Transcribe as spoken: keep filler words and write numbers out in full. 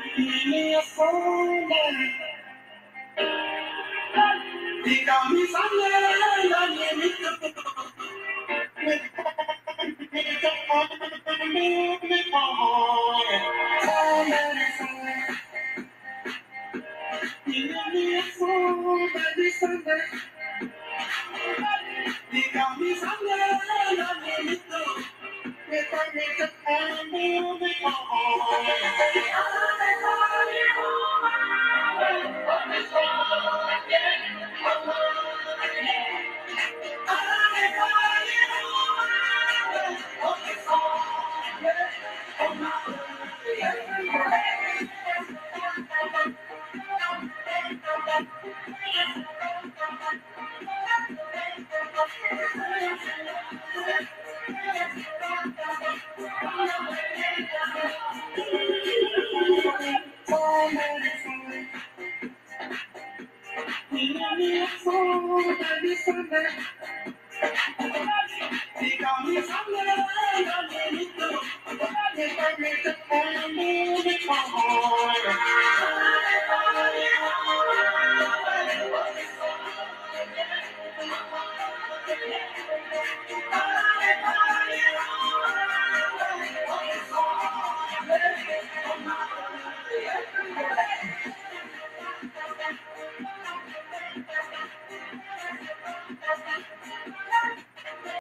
me a phone, he got me somewhere, I need to make me call. Give me a phone, baby, somewhere. He got me somewhere, I need to make me to call me He got me somewhere.